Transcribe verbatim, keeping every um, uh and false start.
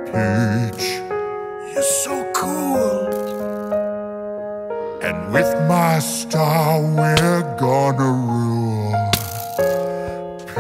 Peach, you're so cool. And with my star we're gonna